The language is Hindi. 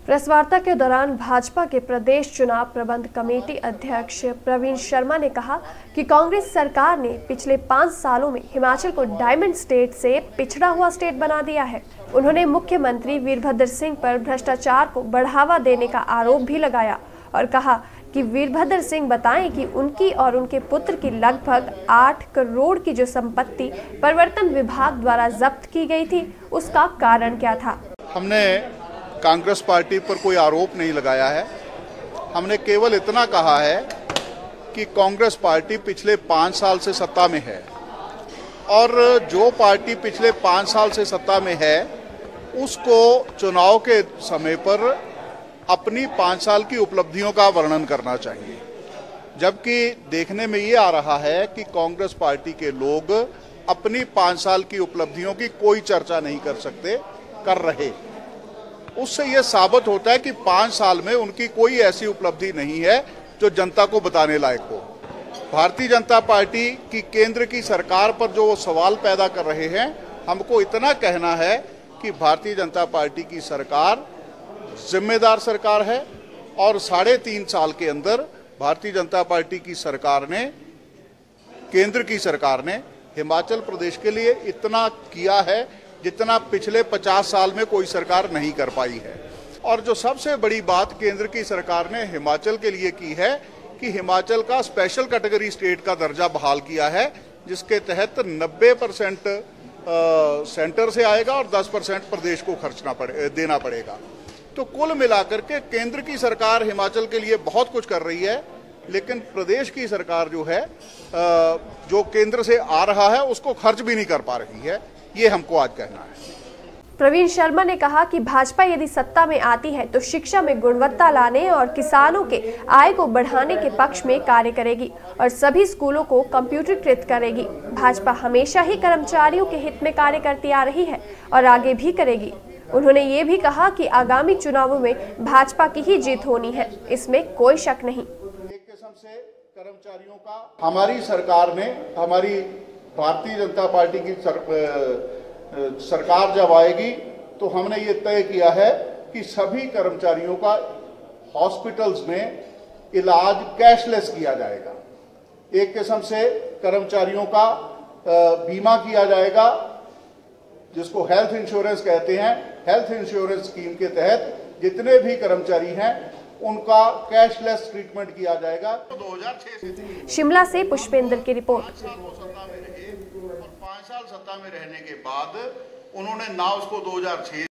प्रेस वार्ता के दौरान भाजपा के प्रदेश चुनाव प्रबंध कमेटी अध्यक्ष प्रवीण शर्मा ने कहा कि कांग्रेस सरकार ने पिछले 5 सालों में हिमाचल को डायमंड स्टेट से पिछड़ा हुआ स्टेट बना दिया है। उन्होंने मुख्यमंत्री वीरभद्र सिंह पर भ्रष्टाचार को बढ़ावा देने का आरोप भी लगाया और कहा कि वीरभद्र सिंह बताएं कि उनकी और उनके पुत्र की लगभग 8 करोड़ की जो संपत्ति प्रवर्तन विभाग द्वारा जब्त की गई थी, उसका कारण क्या था। हमने कांग्रेस पार्टी पर कोई आरोप नहीं लगाया है। हमने केवल इतना कहा है कि कांग्रेस पार्टी पिछले 5 साल से सत्ता में है और जो पार्टी पिछले 5 साल से सत्ता में है उसको चुनाव के समय पर अपनी 5 साल की उपलब्धियों का वर्णन करना चाहिए। जबकि देखने में ये आ रहा है कि कांग्रेस पार्टी के लोग अपनी 5 साल की उपलब्धियों की कोई चर्चा नहीं कर रहे। उससे यह साबित होता है कि 5 साल में उनकी कोई ऐसी उपलब्धि नहीं है जो जनता को बताने लायक हो। भारतीय जनता पार्टी की केंद्र की सरकार पर जो वो सवाल पैदा कर रहे हैं, हमको इतना कहना है कि भारतीय जनता पार्टी की सरकार जिम्मेदार सरकार है और 3.5 साल के अंदर भारतीय जनता पार्टी की सरकार ने, केंद्र की सरकार ने हिमाचल प्रदेश के लिए इतना किया है जितना पिछले 50 साल में कोई सरकार नहीं कर पाई है। और जो सबसे बड़ी बात केंद्र की सरकार ने हिमाचल के लिए की है कि हिमाचल का स्पेशल कैटेगरी स्टेट का दर्जा बहाल किया है, जिसके तहत 90% सेंटर से आएगा और 10% प्रदेश को देना पड़ेगा। तो कुल मिलाकर के केंद्र की सरकार हिमाचल के लिए बहुत कुछ कर रही है, लेकिन प्रदेश की सरकार जो है, जो केंद्र से आ रहा है उसको खर्च भी नहीं कर पा रही है। ये हमको आज कहना है। प्रवीण शर्मा ने कहा कि भाजपा यदि सत्ता में आती है तो शिक्षा में गुणवत्ता लाने और किसानों के आय को बढ़ाने के पक्ष में कार्य करेगी और सभी स्कूलों को कंप्यूटरीकृत करेगी। भाजपा हमेशा ही कर्मचारियों के हित में कार्य करती आ रही है और आगे भी करेगी। उन्होंने ये भी कहा कि आगामी चुनावों में भाजपा की ही जीत होनी है, इसमें कोई शक नहीं। एक किस्म से कर्मचारियों का हमारी सरकार ने, हमारी भारतीय जनता पार्टी की सरकार जब आएगी तो हमने ये तय किया है कि सभी कर्मचारियों का हॉस्पिटल्स में इलाज कैशलेस किया जाएगा। एक किस्म से कर्मचारियों का बीमा किया जाएगा, जिसको हेल्थ इंश्योरेंस कहते हैं। हेल्थ इंश्योरेंस स्कीम के तहत जितने भी कर्मचारी हैं उनका कैशलेस ट्रीटमेंट किया जाएगा। 2006 शिमला से पुष्पेंद्र की रिपोर्ट। 5 साल सत्ता में रहने के बाद उन्होंने ना उसको 2006